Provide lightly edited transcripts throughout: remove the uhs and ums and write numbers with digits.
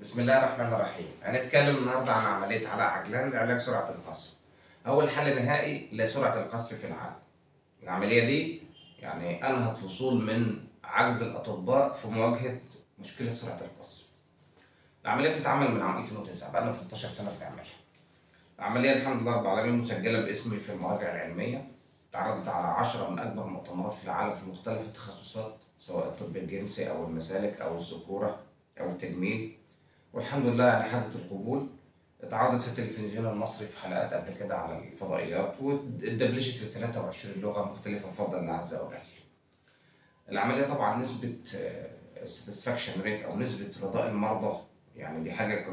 بسم الله الرحمن الرحيم. هنتكلم النهارده عن عملية علاء عجلان لعلاج سرعة القذف. أول حل نهائي لسرعة القذف في العالم. العملية دي يعني أنهت فصول من عجز الأطباء في مواجهة مشكلة سرعة القذف. العملية بتتعمل من عام 2009، بقالنا 13 سنة بنعملها. العملية الحمد لله رب العالمين مسجلة باسمي في المراجع العلمية. اتعرضت على 10 من أكبر المؤتمرات في العالم في مختلف التخصصات، سواء الطب الجنسي أو المسالك أو الذكورة أو التجميل. والحمد لله يعني حازت القبول. اتعرضت في التلفزيون المصري في حلقات قبل كده على الفضائيات، واتدبلجت ل 23 لغة مختلفة بفضل الله عز وجل. العملية طبعا نسبة satisfaction rate أو نسبة رضاء المرضى، يعني دي حاجة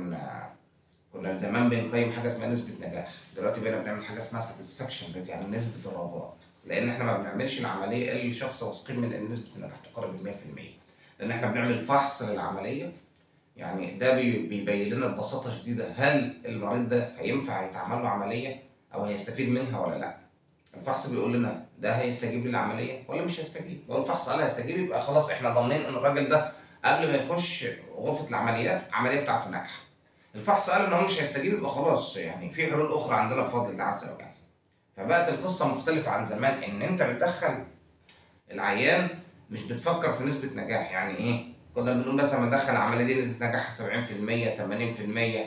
كنا زمان بنقيم حاجة اسمها نسبة نجاح، دلوقتي بقينا بنعمل حاجة اسمها satisfaction rate يعني نسبة الرضاء، لأن احنا ما بنعملش العملية إلا لشخص واثقين من إن نسبة النجاح تقارب ال 100%، لأن احنا بنعمل فحص للعملية. يعني ده بيبين لنا ببساطة شديدة هل المريض ده هينفع يتعمل له عملية أو هيستفيد منها ولا لأ. الفحص بيقول لنا ده هيستجيب للعملية ولا مش هيستجيب. لو الفحص قال هيستجيب يبقى خلاص احنا ضامنين إن الراجل ده قبل ما يخش غرفة العمليات العملية بتاعته ناجحة. الفحص قال إن هو مش هيستجيب يبقى خلاص يعني في حلول أخرى عندنا بفضل الله عز وجل. فبقت القصة مختلفة عن زمان، إن أنت بتدخل العيان مش بتفكر في نسبة نجاح. يعني إيه؟ كنا بنقول مثلا ندخل العملية دي نسبة نجاحها 70%، 80%،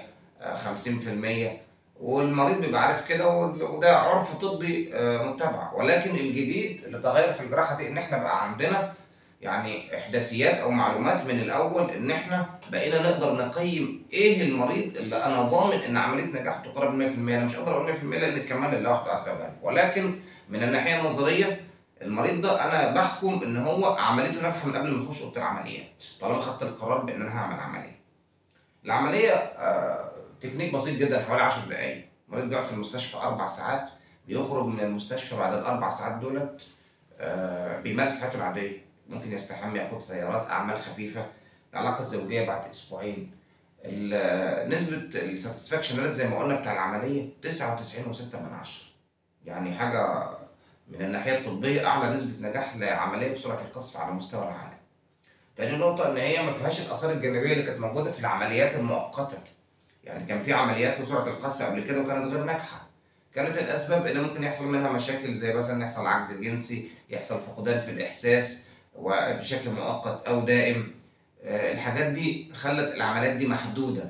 50%، والمريض بيبقى عارف كده، وده عرف طبي متبع. ولكن الجديد اللي تغير في الجراحة دي إن إحنا بقى عندنا يعني إحداثيات أو معلومات من الأول، إن إحنا بقينا نقدر نقيم إيه المريض اللي أنا ضامن إن عملية نجاحه تقارب 100%. أنا مش قادر أقول 100% لأن الكمال لله وحده عز وجل، ولكن من الناحية النظرية المريض ده انا بحكم ان هو عمليته ناجحه من قبل ما يخش اوضه العمليات، طالما خدت القرار بان انا هعمل عمليه. العمليه تكنيك بسيط جدا، حوالي 10 دقائق. المريض بيقعد في المستشفى 4 ساعات، بيخرج من المستشفى بعد ال4 ساعات دولت بيمارس حياته العاديه، ممكن يستحمى، ياخد سيارات، اعمال خفيفه. العلاقه الزوجيه بعد اسبوعين. نسبه الساتسفاكشن ريت زي ما قلنا بتاع العمليه 99.6، يعني حاجه من الناحية الطبية أعلى نسبة نجاح لعملية في سرعة القذف على مستوى العالم. تاني نقطة إن هي ما فيهاش الآثار الجانبية اللي كانت موجودة في العمليات المؤقتة. يعني كان في عمليات لسرعة القذف قبل كده وكانت غير ناجحة. كانت الأسباب إن ممكن يحصل منها مشاكل زي مثلا يحصل عجز جنسي، يحصل فقدان في الإحساس وبشكل مؤقت أو دائم. الحاجات دي خلت العمليات دي محدودة.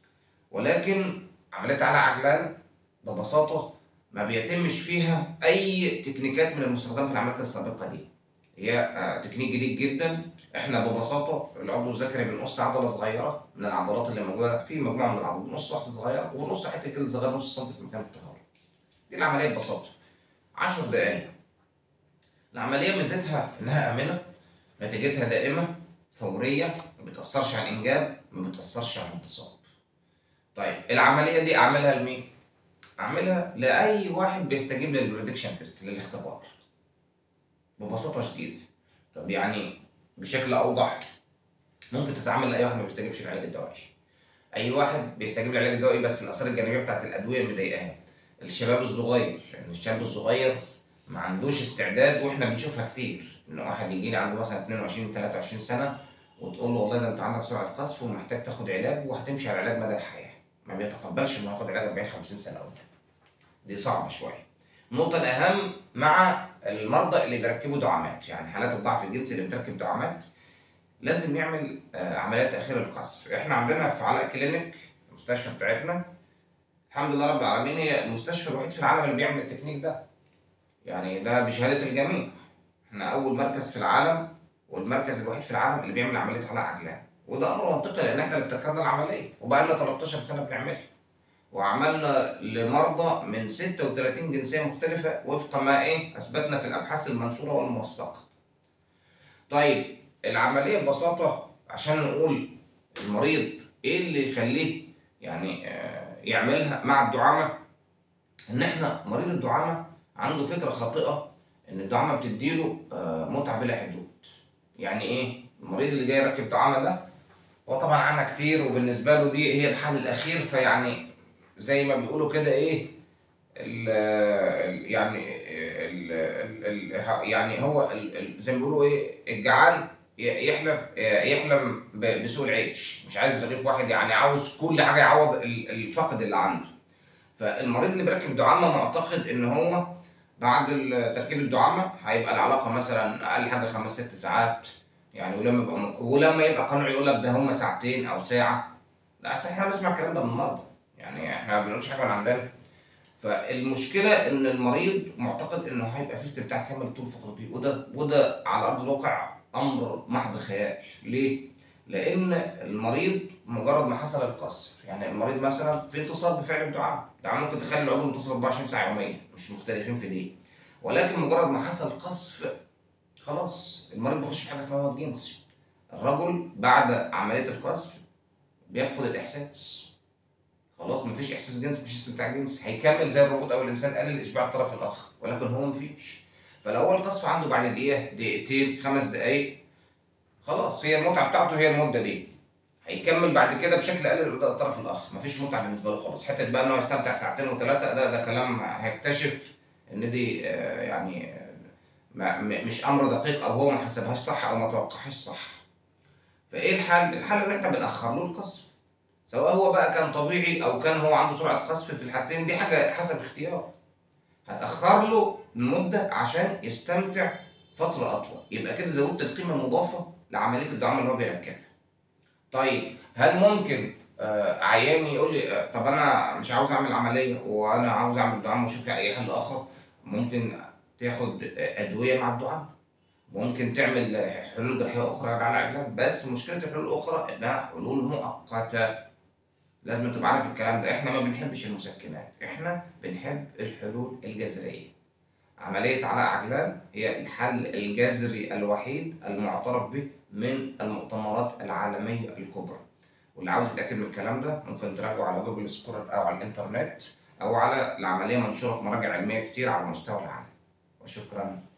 ولكن عملية علاء عجلان ببساطة ما بيتمش فيها أي تكنيكات من المستخدمة في العمليات السابقة دي. هي تكنيك جديد جدا. احنا ببساطة العضو الذكري بنقص عضلة صغيرة من العضلات اللي موجودة في مجموعة من العضلات، بنقص واحدة صغيرة ونقص حتة جلد صغيرة نص سم في مكان الطهارة. دي العملية ببساطة 10 دقايق. العملية ميزتها إنها آمنة، نتيجتها دائمة، فورية، ما بتأثرش على الإنجاب، ما بتأثرش على الانتصاب. طيب العملية دي أعملها لمين؟ أعملها لأي واحد بيستجيب للبريدكشن تيست، للاختبار، ببساطة شديدة. طب يعني بشكل أوضح، ممكن تتعامل لأي واحد ما بيستجيبش للعلاج الدوائي. أي واحد بيستجيب للعلاج الدوائي بس الآثار الجانبية بتاعت الأدوية مضايقاه. الشباب الصغير، لأن الشاب الصغير ما عندوش استعداد، وإحنا بنشوفها كتير، إن واحد يجي لي عنده مثلا 22 23 سنة وتقول له والله ده أنت عندك سرعة قذف ومحتاج تاخد علاج وهتمشي على العلاج مدى الحياة، ما بيتقبلش إنه ياخد علاج 40 50 سنة قدام. دي صعبة شوية. النقطة الأهم مع المرضى اللي بيركبوا دعامات، يعني حالات الضعف الجنسي اللي بتركب دعامات لازم يعمل عمليات تأخير القذف. احنا عندنا في علاء كلينيك المستشفى بتاعتنا الحمد لله رب العالمين هي المستشفى الوحيد في العالم اللي بيعمل التكنيك ده. يعني ده بشهادة الجميع. احنا أول مركز في العالم والمركز الوحيد في العالم اللي بيعمل عملية علاء عجلان، وده أمر منطقي لأن احنا اللي ابتكرنا العملية وبقالنا 13 سنة بنعملها. وعملنا لمرضى من 36 جنسية مختلفة وفق ما أثبتنا في الأبحاث المنشورة والموثقة. طيب العملية ببساطة عشان نقول المريض إيه اللي يخليه يعني يعملها مع الدعامة، إن إحنا مريض الدعامة عنده فكرة خاطئة إن الدعامة بتديله متعة بلا حدود. يعني إيه؟ المريض اللي جاي يركب دعامة ده هو طبعا عنها كتير وبالنسبة له دي هي الحل الأخير، فيعني زي ما بيقولوا كده ايه يعني يعني هو زي ما بيقولوا ايه الجعان يحلم بسوء العيش، مش عايز رغيف واحد، يعني عاوز كل حاجه يعوض الفقد اللي عنده. فالمريض اللي بيركب دعامه معتقد ان هو بعد تركيب الدعامه هيبقى العلاقه مثلا اقل حاجه 5 6 ساعات، يعني ولما يبقى قانوني يقول لك ده هم ساعتين او ساعه. لا، اصل احنا بنسمع الكلام ده من المرضى، يعني احنا ما بنقولش حاجه من عندنا. فالمشكله ان المريض معتقد انه هيبقى في استمتاع كامل طول الفتره دي، وده على ارض الواقع امر محض خيال. ليه؟ لان المريض مجرد ما حصل القصف، يعني المريض مثلا في انتصاب بفعل الدعاء، ممكن تخلي العضو متصل 24 ساعه يوميا، مش مختلفين في دي. ولكن مجرد ما حصل قصف خلاص المريض بيخش في حاجه اسمها موت جنسي. الرجل بعد عمليه القصف بيفقد الاحساس، خلاص مفيش احساس جنسي، مفيش استمتاع جنسي، هيكمل زي الروبوت او الانسان قلل اشباع الطرف الاخر، ولكن هو مفيش. فلو القصف عنده بعد دقيقه، دقيقتين، 5 دقائق، خلاص هي المتعه بتاعته هي المده دي، هيكمل بعد كده بشكل اقل لاداء الطرف الاخر، مفيش متعه بالنسبه له خالص. حته بقى ان هو يستمتع ساعتين وثلاثه، ده كلام هيكتشف ان دي يعني مش امر دقيق، او هو ما حسبهاش صح او ما توقعهاش صح. فايه الحل؟ الحل ان احنا بنأخر له القصف، سواء هو بقى كان طبيعي او كان هو عنده سرعه قذف. في الحالتين دي حاجه حسب اختياره، هتاخر له المده عشان يستمتع فتره اطول، يبقى كده زودت القيمه المضافه لعمليه الدعامه اللي هو بيركبها. طيب هل ممكن عيان يقول لي طب انا مش عاوز اعمل عمليه وانا عاوز اعمل دعامه واشوف لي اي حل اخر؟ ممكن تاخد ادويه مع الدعامه، ممكن تعمل حلول جراحيه اخرى على علاج، بس مشكله الحلول الاخرى انها حلول مؤقته. لازم تبقى عارف الكلام ده، احنا ما بنحبش المسكنات، احنا بنحب الحلول الجذريه. عمليه علاء عجلان هي الحل الجذري الوحيد المعترف به من المؤتمرات العالميه الكبرى. واللي عاوز يتاكد من الكلام ده ممكن تراجعه على جوجل سكولر او على الانترنت، او على العمليه منشوره في مراجع علميه كتير على مستوى العالم. وشكرا.